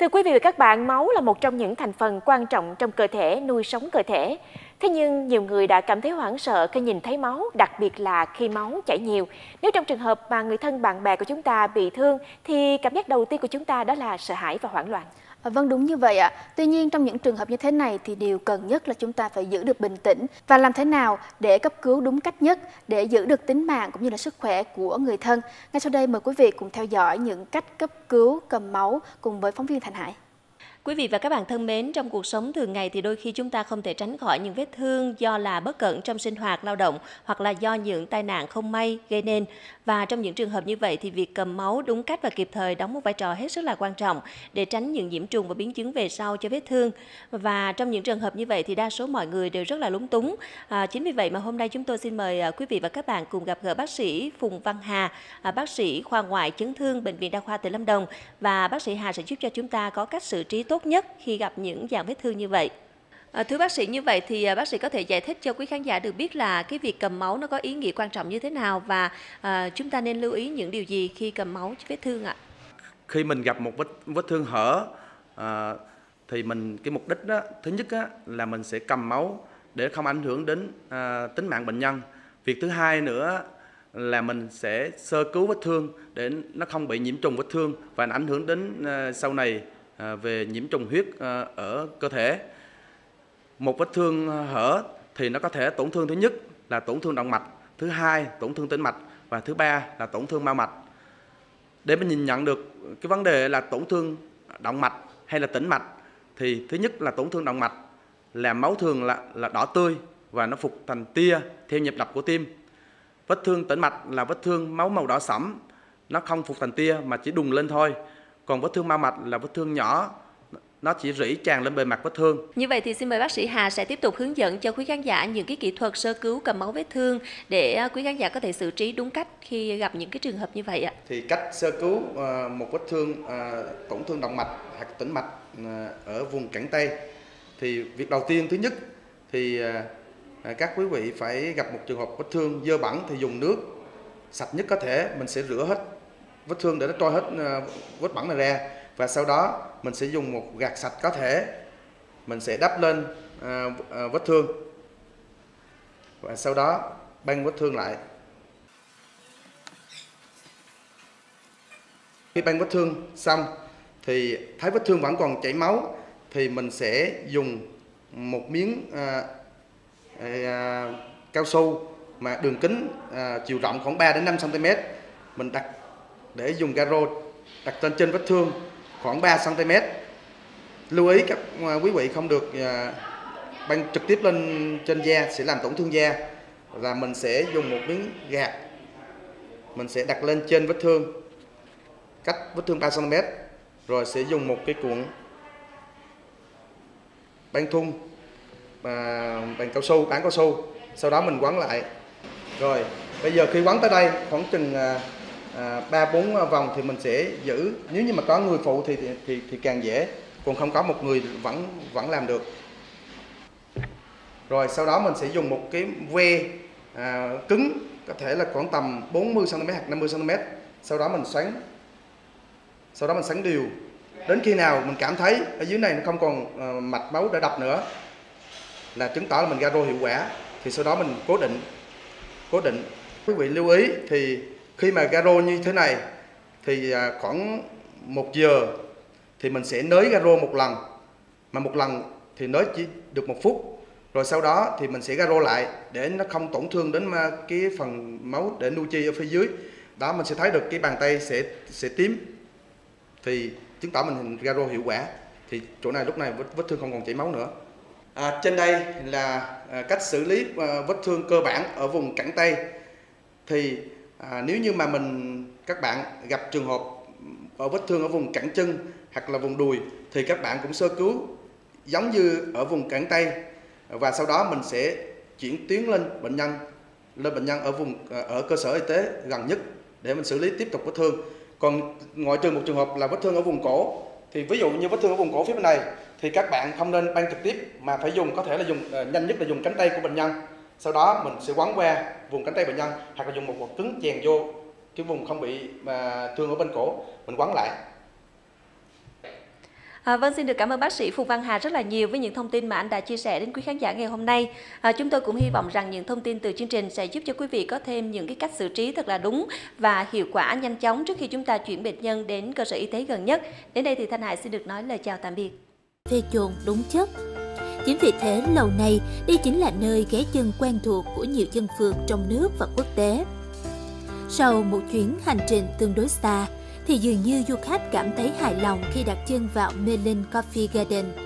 Thưa quý vị và các bạn, máu là một trong những thành phần quan trọng trong cơ thể, nuôi sống cơ thể. Thế nhưng nhiều người đã cảm thấy hoảng sợ khi nhìn thấy máu, đặc biệt là khi máu chảy nhiều. Nếu trong trường hợp mà người thân bạn bè của chúng ta bị thương thì cảm giác đầu tiên của chúng ta đó là sợ hãi và hoảng loạn. Vâng, đúng như vậy ạ. Tuy nhiên trong những trường hợp như thế này thì điều cần nhất là chúng ta phải giữ được bình tĩnh và làm thế nào để cấp cứu đúng cách nhất để giữ được tính mạng cũng như là sức khỏe của người thân. Ngay sau đây mời quý vị cùng theo dõi những cách cấp cứu cầm máu cùng với phóng viên Thành Hải. Quý vị và các bạn thân mến, trong cuộc sống thường ngày thì đôi khi chúng ta không thể tránh khỏi những vết thương do là bất cẩn trong sinh hoạt lao động hoặc là do những tai nạn không may gây nên. Và trong những trường hợp như vậy thì việc cầm máu đúng cách và kịp thời đóng một vai trò hết sức là quan trọng để tránh những nhiễm trùng và biến chứng về sau cho vết thương. Và trong những trường hợp như vậy thì đa số mọi người đều rất là lúng túng. Chính vì vậy mà hôm nay chúng tôi xin mời quý vị và các bạn cùng gặp gỡ bác sĩ Phùng Văn Hà, bác sĩ khoa ngoại chấn thương Bệnh viện Đa khoa tỉnh Lâm Đồng, và bác sĩ Hà sẽ giúp cho chúng ta có cách xử trí tốt nhất khi gặp những dạng vết thương như vậy. Thưa bác sĩ, như vậy thì bác sĩ có thể giải thích cho quý khán giả được biết là cái việc cầm máu nó có ý nghĩa quan trọng như thế nào và chúng ta nên lưu ý những điều gì khi cầm máu cho vết thương ạ? Khi mình gặp một vết thương hở thì cái mục đích đó, thứ nhất là mình sẽ cầm máu để không ảnh hưởng đến tính mạng bệnh nhân. Việc thứ hai nữa là mình sẽ sơ cứu vết thương để nó không bị nhiễm trùng vết thương và ảnh hưởng đến sau này về nhiễm trùng huyết ở cơ thể. Một vết thương hở thì nó có thể tổn thương, thứ nhất là tổn thương động mạch, thứ hai tổn thương tĩnh mạch và thứ ba là tổn thương mao mạch. Để mình nhìn nhận được cái vấn đề là tổn thương động mạch hay là tĩnh mạch thì thứ nhất là tổn thương động mạch là máu thường là đỏ tươi và nó phục thành tia theo nhịp đập của tim. Vết thương tĩnh mạch là vết thương máu màu đỏ sẫm, nó không phục thành tia mà chỉ đùng lên thôi. Còn vết thương mao mạch là vết thương nhỏ, nó chỉ rỉ tràn lên bề mặt vết thương. Như vậy thì xin mời bác sĩ Hà sẽ tiếp tục hướng dẫn cho quý khán giả những cái kỹ thuật sơ cứu cầm máu vết thương để quý khán giả có thể xử trí đúng cách khi gặp những cái trường hợp như vậy ạ. Thì cách sơ cứu một vết thương tổn thương động mạch hoặc tĩnh mạch ở vùng cẳng tay thì việc đầu tiên, thứ nhất thì các quý vị phải gặp một trường hợp vết thương dơ bẩn thì dùng nước sạch nhất có thể, mình sẽ rửa hết vết thương để nó trôi hết vết bẩn này ra, và sau đó mình sẽ dùng một gạt sạch có thể, mình sẽ đắp lên vết thương và sau đó băng vết thương lại. Khi băng vết thương xong thì thấy vết thương vẫn còn chảy máu thì mình sẽ dùng một miếng cao su mà đường kính chiều rộng khoảng 3 đến 5 cm, mình đặt để dùng garo đặt trên vết thương khoảng 3 cm. Lưu ý các quý vị không được băng trực tiếp lên trên da, sẽ làm tổn thương da. Và mình sẽ dùng một miếng gạt, mình sẽ đặt lên trên vết thương cách vết thương 3 cm, rồi sẽ dùng một cái cuộn băng thun bằng cao su, tán cao su, sau đó mình quấn lại. Rồi bây giờ khi quấn tới đây khoảng chừng 3-4 vòng thì mình sẽ giữ, nếu như mà có người phụ thì càng dễ, còn không có một người vẫn làm được. Rồi sau đó mình sẽ dùng một cái que cứng, có thể là khoảng tầm 40 cm hoặc 50 cm, sau đó mình xoắn đều đến khi nào mình cảm thấy ở dưới này nó không còn mạch máu để đập nữa là chứng tỏ là mình garo hiệu quả, thì sau đó mình cố định. Quý vị lưu ý thì khi mà garo như thế này thì khoảng 1 giờ thì mình sẽ nới garo một lần, mà một lần thì nới chỉ được 1 phút, rồi sau đó thì mình sẽ garo lại để nó không tổn thương đến cái phần máu để nuôi chi ở phía dưới. Đó, mình sẽ thấy được cái bàn tay sẽ tím thì chứng tỏ mình garo hiệu quả, thì chỗ này lúc này vết thương không còn chảy máu nữa. Trên đây là cách xử lý vết thương cơ bản ở vùng cẳng tay. Thì nếu như mà các bạn gặp trường hợp ở vết thương ở vùng cẳng chân hoặc là vùng đùi thì các bạn cũng sơ cứu giống như ở vùng cẳng tay, và sau đó mình sẽ chuyển tuyến lên bệnh nhân ở cơ sở y tế gần nhất để mình xử lý tiếp tục vết thương. Còn ngoại trừ một trường hợp là vết thương ở vùng cổ, thì ví dụ như vết thương ở vùng cổ phía bên này thì các bạn không nên băng trực tiếp mà phải có thể là dùng nhanh nhất là dùng cánh tay của bệnh nhân, sau đó mình sẽ quấn qua vùng cánh tay bệnh nhân hoặc là dùng một vật cứng chèn vô cái vùng không bị thương ở bên cổ, mình quấn lại. Vâng, xin được cảm ơn bác sĩ Phùng Văn Hà rất là nhiều với những thông tin mà anh đã chia sẻ đến quý khán giả ngày hôm nay. Chúng tôi cũng hy vọng rằng những thông tin từ chương trình sẽ giúp cho quý vị có thêm những cái cách xử trí thật là đúng và hiệu quả nhanh chóng trước khi chúng ta chuyển bệnh nhân đến cơ sở y tế gần nhất. Đến đây thì Thanh Hải xin được nói lời chào tạm biệt. Phê chồn đúng chất. Chính vì thế lâu nay đây chính là nơi ghé chân quen thuộc của nhiều dân phượt trong nước và quốc tế. Sau một chuyến hành trình tương đối xa thì dường như du khách cảm thấy hài lòng khi đặt chân vào Mê Linh Coffee Garden,